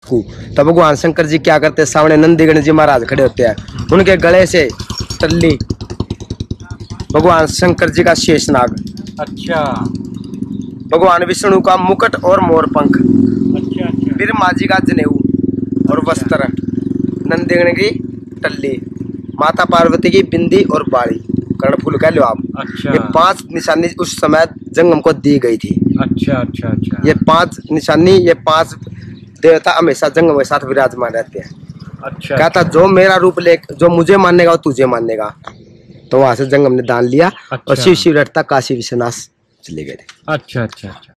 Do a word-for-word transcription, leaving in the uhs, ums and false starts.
को। तो भगवान शंकर जी क्या करते हैं, सामने नंदीगण जी महाराज खड़े होते हैं, उनके गले से टल्ली भगवान शंकर जी का शेषनाग, अच्छा, भगवान विष्णु का मुकुट और मोर पंख, अच्छा अच्छा, ब्रह्मा जी का जनेऊ और वस्त्र, नंदीगण की टल्ली, माता पार्वती की बिंदी और बाड़ी, कर्णफूल कह लो आप। अच्छा, ये पांच निशानी उस समय जंगम को दी गई थी। अच्छा अच्छा अच्छा, ये पांच निशानी, ये पांच देवता हमेशा जंगम के साथ विराजमान रहते हैं। अच्छा, कहता अच्छा, जो मेरा रूप ले, जो मुझे मानेगा वो तुझे मानेगा। तो वहां से जंगम ने दान लिया और अच्छा, शिव शिव रटता काशी विश्वनाथ चले गए थे। अच्छा अच्छा अच्छा।